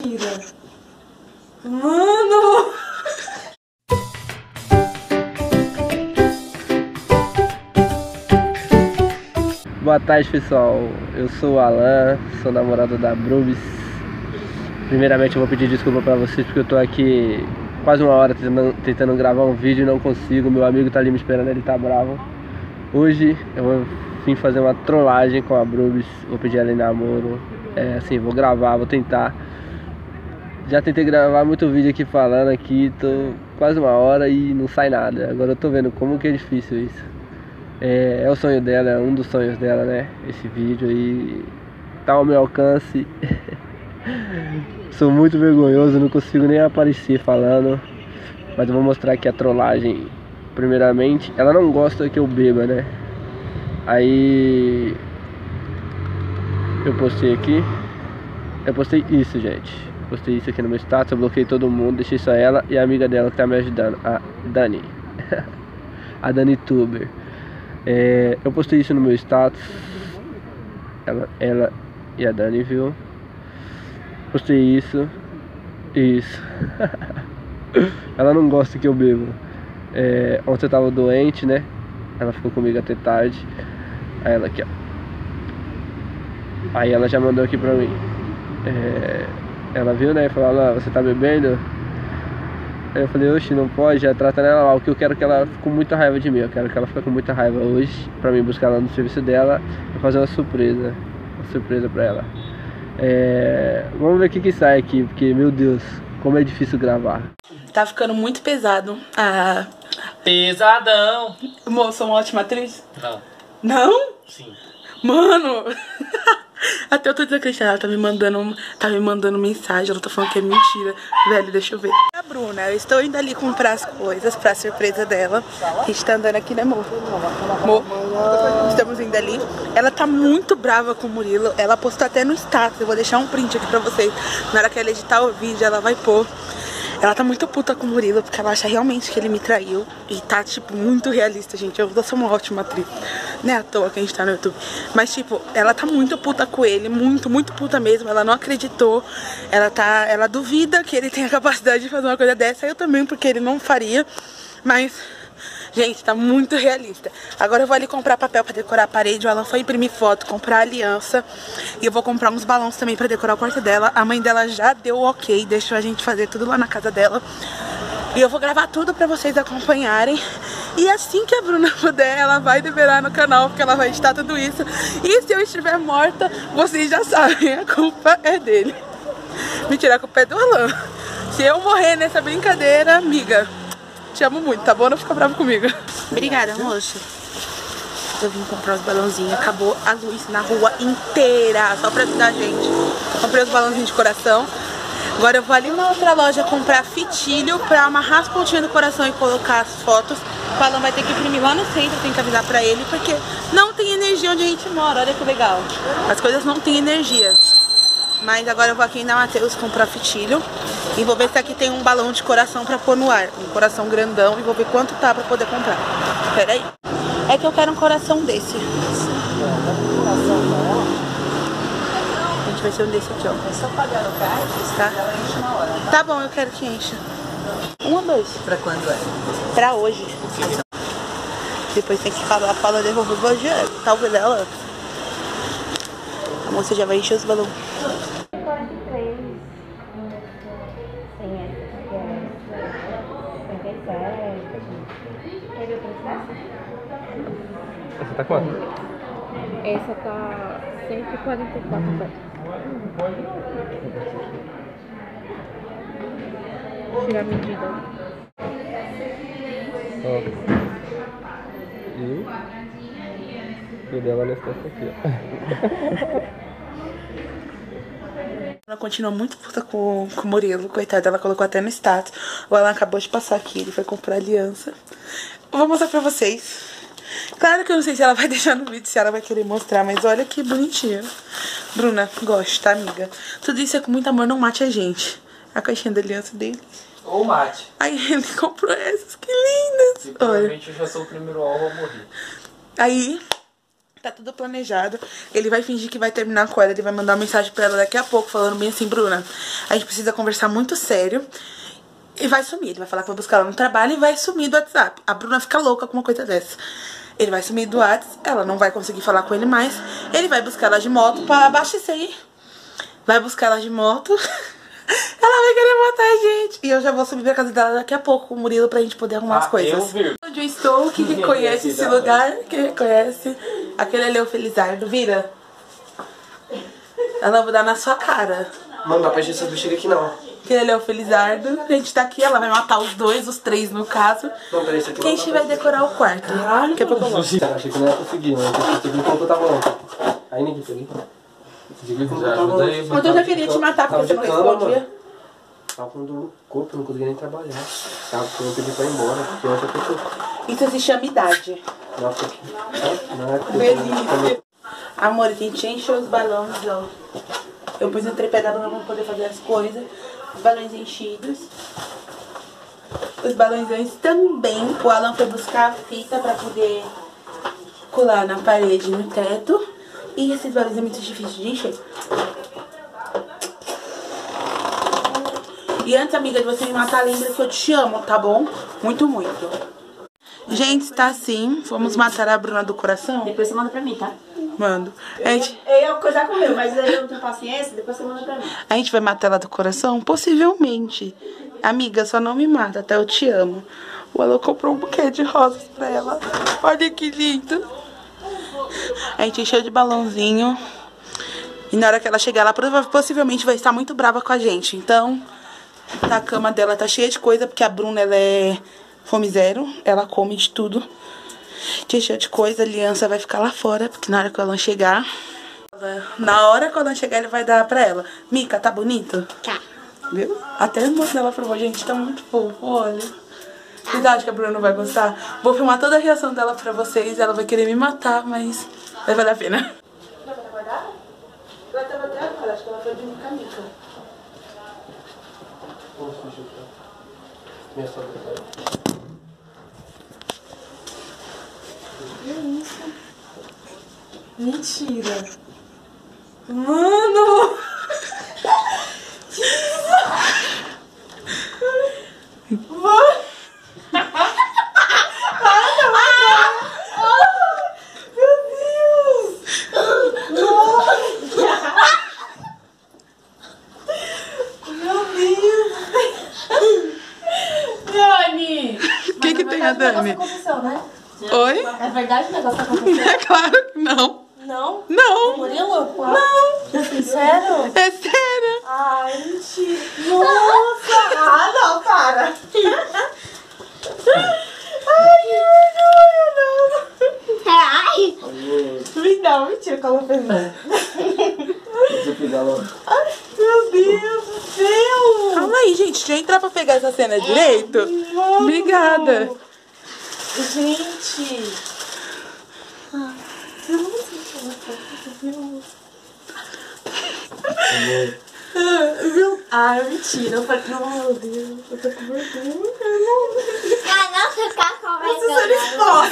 Mano! Boa tarde, pessoal. Eu sou o Alan, sou namorado da Brubis. Primeiramente eu vou pedir desculpa pra vocês porque eu tô aqui quase uma hora tentando gravar um vídeo e não consigo. Meu amigo tá ali me esperando, ele tá bravo. Hoje eu vou vir fazer uma trollagem com a Brubis. Vou pedir ela em namoro. Assim, vou gravar, vou tentar. Já tentei gravar muito vídeo aqui falando aqui, tô quase uma hora e não sai nada. Agora eu tô vendo como que é difícil isso. É o sonho dela, é um dos sonhos dela, né? Esse vídeo aí tá ao meu alcance. Sou muito vergonhoso, não consigo nem aparecer falando. Mas eu vou mostrar aqui a trollagem. Primeiramente, ela não gosta que eu beba, né? Aí eu postei aqui. Eu postei isso, gente. Postei isso aqui no meu status, eu bloqueei todo mundo, deixei só ela e a amiga dela que tá me ajudando, a Dani. A Dani Tuber. Eu postei isso no meu status. Ela e a Dani viu. Postei isso. Ela não gosta que eu beba. Ontem eu tava doente, né? Ela ficou comigo até tarde. Aí ela aqui, ó. Aí ela já mandou aqui pra mim. Ela viu, né? Falou, Alan, você tá bebendo? Aí eu falei, oxe, não pode, já trata ela mal. O que eu quero é que ela fique com muita raiva de mim. Eu quero que ela fique com muita raiva hoje, pra mim buscar ela no serviço dela e fazer uma surpresa. Uma surpresa pra ela. Vamos ver o que sai aqui, porque, meu Deus, como é difícil gravar. Tá ficando muito pesado. Pesadão! Moço, sou uma ótima atriz? Não. Não? Sim. Mano! Até eu tô desacreditada, ela tá me mandando mensagem, ela tá falando que é mentira. Velho, deixa eu ver. A Bruna, eu estou indo ali comprar as coisas pra surpresa dela. A gente tá andando aqui, né, amor? Amor, estamos indo ali. Ela tá muito brava com o Murilo. Ela postou até no status, eu vou deixar um print aqui pra vocês. Na hora que ela editar o vídeo, ela vai pôr. Ela tá muito puta com o Murilo, porque ela acha realmente que ele me traiu. E tá, tipo, muito realista, gente. Eu sou uma ótima atriz. Não é à toa que a gente tá no YouTube. Mas, tipo, ela tá muito puta com ele. Muito, muito puta mesmo. Ela não acreditou. Ela duvida que ele tenha capacidade de fazer uma coisa dessa. Eu também, porque ele não faria. Mas, gente, tá muito realista. Agora eu vou ali comprar papel pra decorar a parede. O Alan foi imprimir foto, comprar aliança. E eu vou comprar uns balões também pra decorar o quarto dela. A mãe dela já deu o ok, deixou a gente fazer tudo lá na casa dela. E eu vou gravar tudo pra vocês acompanharem. E assim que a Bruna puder, ela vai liberar no canal, porque ela vai editar tudo isso. E se eu estiver morta, vocês já sabem, a culpa é dele. Mentira, a culpa é do Alan. Se eu morrer nessa brincadeira, amiga, te amo muito, tá bom? Não fica bravo comigo. Obrigada, moço. Eu vim comprar os balãozinhos. Acabou a luz na rua inteira, só pra ajudar a gente. Comprei os balãozinhos de coração. Agora eu vou ali na outra loja comprar fitilho pra amarrar as pontinhas do coração e colocar as fotos. O Alan vai ter que imprimir lá no centro, tem que avisar pra ele, porque não tem energia onde a gente mora. Olha que legal. As coisas não tem energia. Mas agora eu vou aqui na Mateus comprar fitilho. E vou ver se aqui tem um balão de coração pra pôr no ar. Um coração grandão. E vou ver quanto tá pra poder comprar. Pera aí. É que eu quero um coração desse. A gente vai ser um desse aqui, ó. É só pagar no card, tá? ela enche na hora. Tá bom, eu quero que encha. Um ou dois? Pra quando é? Pra hoje. Depois tem que falar pra ela devolver o dinheiro. Talvez ela. A moça já vai encher os balões. 43, sem essa, que é 57. Quer ver o processo? Essa tá quanto? Essa tá 144. Tirar a medida. Ó. E o dela nessa aqui, ó. Ela continua muito puta com o Murilo, coitada, ela colocou até no status. O Alan acabou de passar aqui, ele foi comprar aliança. Eu vou mostrar pra vocês. Claro que eu não sei se ela vai deixar no vídeo, se ela vai querer mostrar, mas olha que bonitinha. Bruna, gosta, amiga? Tudo isso é com muito amor, não mate a gente. A caixinha da aliança dele. Ou mate. Aí ele comprou essas, que lindas. E provavelmente eu já sou o primeiro alvo a morrer. Aí Tá tudo planejado. Ele vai fingir que vai terminar com ela. Ele vai mandar uma mensagem pra ela daqui a pouco, falando bem assim: Bruna, a gente precisa conversar muito sério. E vai sumir. Ele vai falar que vai buscar ela no trabalho e vai sumir do WhatsApp. A Bruna fica louca com uma coisa dessa. Ele vai sumir do WhatsApp, ela não vai conseguir falar com ele mais. Ele vai buscar ela de moto pra abastecer aí. Vai buscar ela de moto. Ela vai querer matar a gente. E eu já vou subir pra casa dela daqui a pouco com o Murilo pra gente poder arrumar as coisas. Onde eu estou, que reconhece esse lugar, que reconhece. Aquele ali é o Felizardo, vira. Ela vai dar na sua cara. Não dá pra gente essa bexiga aqui não. Aquele ali é o Felizardo. A gente tá aqui, ela vai matar os dois, os três no caso. Não, peraí, isso aqui que a gente vai decorar o quarto. Caralho, que é pra colocar. Achei que não ia conseguir, mas eu consegui enquanto eu tava ontem. Aí ninguém peguei. Mas eu já queria te matar porque você não respondia. Tava com dor no corpo, eu não conseguia nem trabalhar. Tava porque eu pedi pra ir embora, porque ontem eu tô... Isso se chama idade. Nossa, não é coisa. Delícia. Amor, a gente encheu os balões, ó. Eu pus um tripé da Bruna pra poder fazer as coisas. Os balões enchidos. Os balões também. O Alan foi buscar a fita pra poder colar na parede, no teto. E esses balões é muito difícil de encher. E antes, amiga, de você me matar, lembra que eu te amo, tá bom? Muito, muito. Gente, tá assim. Vamos matar a Bruna do coração? Depois você manda pra mim, tá? Mando. Eu ia coisar com o meu, mas aí eu não tenho paciência, depois você manda pra mim. A gente vai matar ela do coração? Possivelmente. Amiga, só não me mata, tá? Eu te amo. O Alan comprou um buquê de rosas pra ela. Olha que lindo. A gente encheu de balãozinho. E na hora que ela chegar, ela possivelmente vai estar muito brava com a gente. Então, a cama dela tá cheia de coisa, porque a Bruna, ela é fome zero. Ela come de tudo. Cheia de coisa, a aliança vai ficar lá fora, porque na hora que o Alan chegar... Na hora que o Alan chegar, ele vai dar pra ela. Mica, tá bonito? Tá. Viu? Até a irmã dela provou, gente, tá muito fofo, olha. Vocês acham que a Bruna não vai gostar? Vou filmar toda a reação dela pra vocês. Ela vai querer me matar, mas vai valer a pena. Ela vai guardar? Ela tava até agora, acho que ela foi de Mica. Minha sogra. Mentira. Mano! Mano! O que tem a Dani? Aconteceu, né? Oi? É verdade o negócio que aconteceu? É claro que não. Não? Não. Murilo? Não. Sério? É sério. Ai, mentira. Nossa! Ah, não, para. Ai, que vergonha, não. Ai. Não, mentira, que ela fez. Ai, meu Deus do céu. Calma aí, gente. Deixa eu entrar pra pegar essa cena direito. Mano. Obrigada. Gente. Ai, mentira. Eu falei, meu Deus, eu tô com vergonha. Ah, não ficar com Preciso ser vergonha.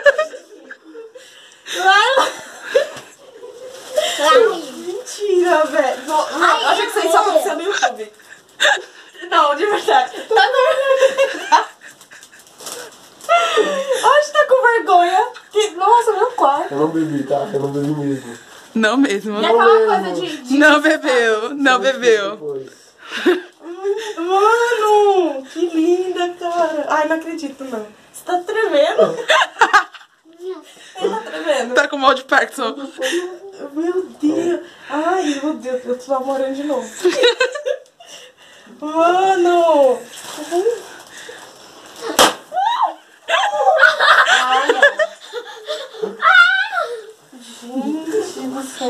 exposta. Mentira, velho. Ai, Eu achei que isso aí só aconteceu no YouTube. Não, de verdade. Tá com vergonha. Acho que tá com vergonha. Nossa, meu quarto. Eu não bebi, tá? Eu não bebi mesmo. Não mesmo. E aquela coisa de... Não bebeu. Não bebeu. Depois. Mano, que linda, cara. Ai, não acredito, não. Você tá tremendo? Ele tá tremendo. Tá com mal de Parkinson. Meu Deus. Ai, meu Deus, eu tô namorando de novo. Mano. Gente do céu.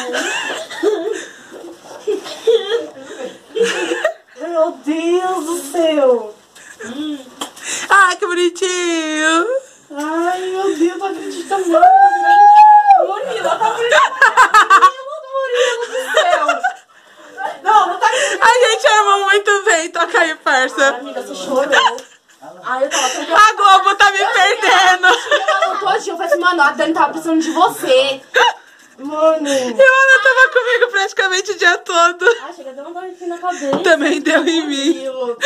Meu Deus do céu. Ai, que bonitinho. Ai, meu Deus, não acredito mais. Murilo, tá Murilo do céu. Não, não tá acreditando. A gente armou muito bem. Toca aí, parça. Amiga, você chorou. Aí eu tava tranquila. A Globo tá me perdendo. Eu falei assim, mano, a Dani tava precisando de você. Mano. E ela tava comigo praticamente o dia todo. Ah, chega, deu uma dor aqui na cabeça. Também deu em mim.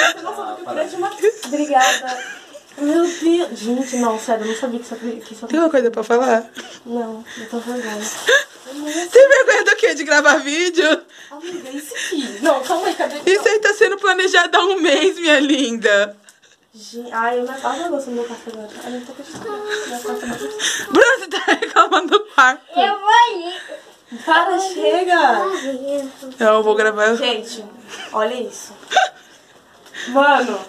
Obrigada. Meu Deus. Gente, não, sério, eu não sabia que isso Tem uma coisa pra falar? Não, eu tô vergonha. Tem vergonha do quê? De gravar vídeo? Amiga, isso aqui. Não, calma aí, cadê? Isso aí tá sendo planejado há um mês, minha linda. Gente, ai, eu não tava gostando do meu café agora. Ai, eu não tô acreditando. Bruna, você tá reclamando do quarto. Eu vou ir. Para, chega. Eu vou gravar. Gente, olha isso. Mano.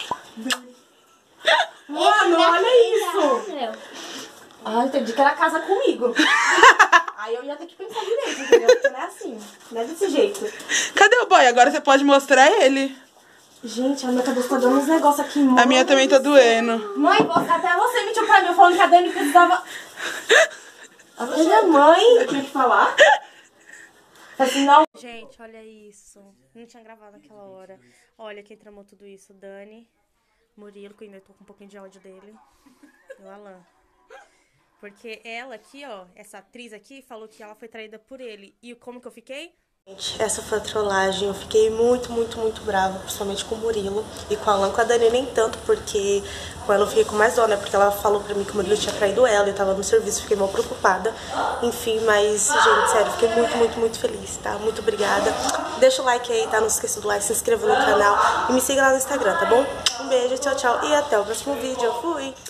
Mano, olha isso. Meu. Ah, entendi que era casa comigo. Aí eu ia ter que pensar direito, entendeu? Porque não é assim. Não é desse jeito. Cadê o boy? Agora você pode mostrar ele. Gente, a minha cabeça tá dando uns negócios aqui, mano. A minha também tá doendo. Mãe, até você mentiu pra mim falando que a Dani precisava... Ele é mãe. Tinha que falar? Assim, não. Gente, olha isso. Não tinha gravado naquela hora. Olha quem tramou tudo isso. Dani, Murilo, que ainda tô com um pouquinho de áudio dele. E o Alan. Porque ela aqui, ó, essa atriz aqui, falou que ela foi traída por ele. E como que eu fiquei? Gente, essa foi a trollagem. Eu fiquei muito, muito, muito brava, principalmente com o Murilo e com a Alan. Com a Dani nem tanto, porque com ela eu fiquei com mais dó, né? Porque ela falou pra mim que o Murilo tinha traído ela, eu tava no serviço, fiquei mal preocupada. Enfim, mas, gente, sério, fiquei muito, muito, muito feliz, tá? Muito obrigada. Deixa o like aí, tá? Não se esqueça do like, se inscreva no canal e me siga lá no Instagram, tá bom? Um beijo, tchau, tchau e até o próximo vídeo. Fui!